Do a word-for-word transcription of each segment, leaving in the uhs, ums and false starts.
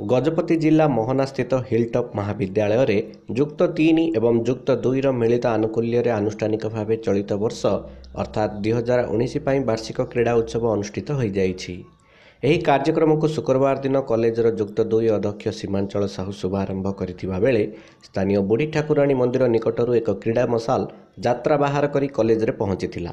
गजपति जिला मोहना स्थित हिलटॉप महाविद्यालय रे युक्त तीन एवं युक्त दुई मिलित आनुकूल्य आनुष्ठानिक भाव चलित वर्ष अर्थात दुई हजार उन्नीस वार्षिक क्रीड़ा उत्सव अनुष्ठित हो जाइछि। एही कार्यक्रम को शुक्रवार दिन कॉलेजर युक्त दुई अध्यक्ष सीमांचल साहू शुभारंभ करथिबा बेले स्थानीय बुढ़ी ठाकुराणी मंदिर निकटरू एक क्रीड़ा मशाल यात्रा बाहर करी कॉलेज रे पहुंचीथिला।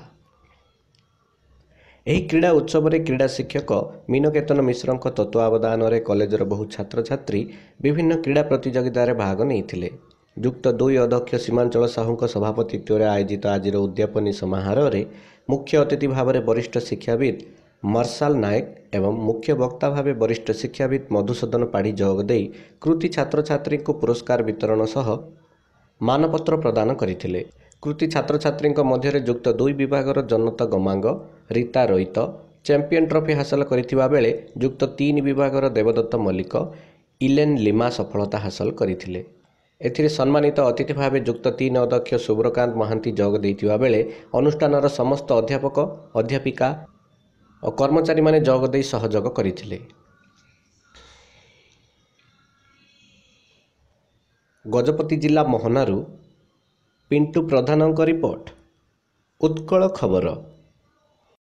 एही क्रीड़ा उत्सव रे क्रीड़ा शिक्षक मीनकेतन मिश्र तत्वावधान में कॉलेजर बहु छात्र छात्री विभिन्न क्रीड़ा प्रतियोगितार भाग नहीं। युक्त दुई अध्यक्ष सीमांचल साहू सभापतित्व में आयोजित आज उद्यापनी समारोह में मुख्य अतिथि भाव में वरिष्ठ शिक्षाविद मार्शाल नायक एवं मुख्य वक्ता भाव वरिष्ठ शिक्षाविद मधुसूदन पाढ़ी जोगदे कृति छात्र छात्री को पुरस्कार वितरण सह मानपत्र प्रदान करथिले। कृति छात्र छात्री मध्य युक्त दुई विभागर जनता गमांग रीता रोहित चैंपियन ट्रॉफी हासिल करथिबा बेले युक्त तीन विभागर देवदत्त मल्लिक इलेन लिमा सफलता हासिल करथिले। एथिरे सम्मानित अतिथि भाव युक्त तीन अध्यक्ष सुब्रकांत महांती जोग देइथिबा बेले अनुष्ठानर समस्त अध्यापक अध्यापिका और कर्मचारी माने जोग देइ सहयोग करथिले। गजपति जिला मोहनारू पिंटू प्रधानक रिपोर्ट उत्कल खबर।